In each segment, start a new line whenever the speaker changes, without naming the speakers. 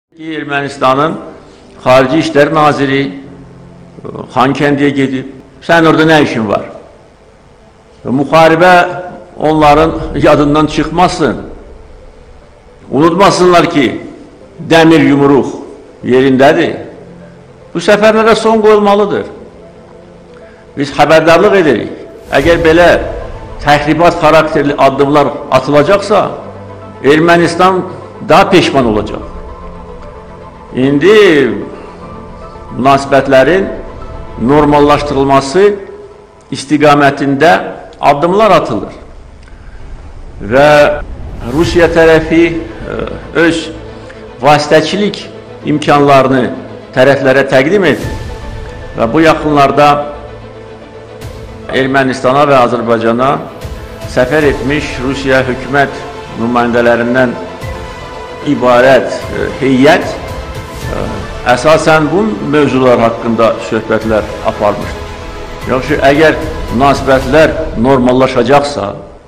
Ermənistanın Xarici İşlər Naziri Xankəndiyə gedib. Sən orada nə işin var? Müharibə onların yadından çıxmasın. Unutmasınlar ki, dəmir yumruq yerindədir. Bu səfərlərə son qoyulmalıdır. Biz xəbərdarlıq edirik. Əgər belə təxribat xarakterli addımlar atılacaqsa, Ermənistan daha peşman olacaq. İndi münasibətlərin normallaşdırılması istiqamətində addımlar atılır. Və Rusiya tərəfi öz vasitəçilik imkanlarını tərəflərə təqdim edir. Və bu yaxınlarda Ermənistana və Azərbaycana səfər etmiş Rusiya hökumət nümayəndələrindən ibarət heyət əsasən bu mövzular haqqında söhbətlər aparmışdır. Yoxsa əgər münasibətlər normallaşacaqsa,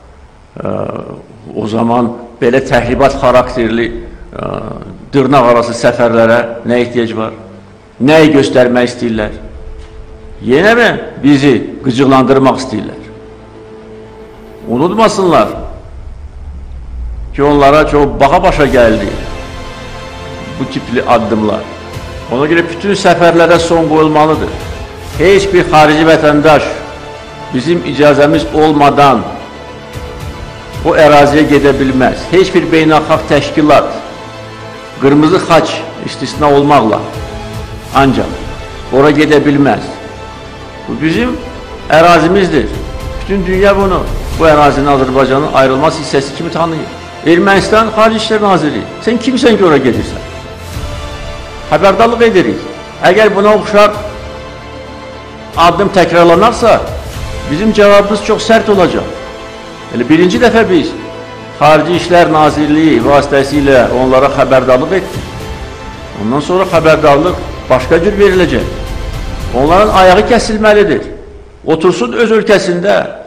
o zaman belə təxribat xarakterli dırnaq arası səfərlərə nə ehtiyac var? Nəyi göstərmək istəyirlər? Yenə mi bizi qıcıqlandırmaq istəyirlər? Unutmasınlar ki, onlara çox baha başa gəldi bu tipli addımlar. Ona görə bütün səfərlərə son qoyulmalıdır. Heç bir xarici vətəndaş bizim icazəmiz olmadan o əraziyə gedə bilməz. Heç bir beynəlxalq təşkilat, qırmızı xaç istisna olmaqla ancaq ora gedə bilməz. Bu bizim ərazimizdir. Bütün dünya bunu, bu ərazinin Azərbaycanın ayrılmaz hissəsi kimi tanıyır. Ermənistan Xarici İşlər Naziri, sən kimsən ki ora gedirsən? Xəbərdarlıq edirik. Əgər buna oxşar addım təkrarlanarsa, bizim cavabımız çox sərt olacaq. Yəni, birinci dəfə biz Xarici İşlər Nazirliyi vasitəsilə onlara xəbərdarlıq etdik. Ondan sonra xəbərdarlıq başqa cür veriləcək. Onların ayağı kəsilməlidir. Otursun öz ölkəsində.